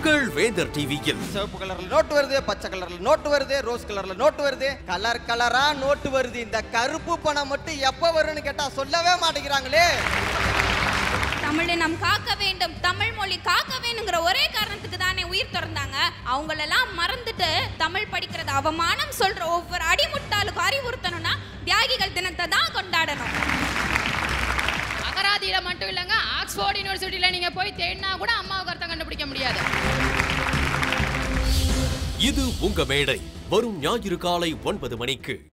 உங்கள் வேந்தர் டிவியில் சிவப்பு கலர்ல நோட்டு வருது, பச்சை கலர்ல நோட்டு வருது, ரோஸ் கலர்ல நோட்டு வருது, கலர் கலரா நோட்டு வருது. இந்த கருப்பு பணம் மட்டும் எப்ப வரும்னு கேட்டா சொல்லவே மாட்டேங்கிறாங்களே. தமிழை நாம் காக்க வேண்டும், தமிழ் மொழி காக்க வேணுங்கிற ஒரே காரணத்துக்கு தானே உயிர் திறந்தாங்க. அவங்களெல்லாம் மறந்துட்டு தமிழ் படிக்கிறது அவமானம் சொல்ற ஒவ்வொரு அடிமுட்டாளுக்கும் அறிவுறுத்தணும்னா தியாகிகள் தினத்தை தான் கொண்டாடணும். அகராதியில மட்டும் இல்லைங்க, ஆக்ஸ்போர்ட் யூனிவர்சிட்டியில நீங்க போய் தேடினா கூட அம்மாவுக்கு அர்த்தம் கண்டுபிடிக்க முடியாது. இது உங்க மேடை. வரும் ஞாயிறு காலை 9 மணிக்கு.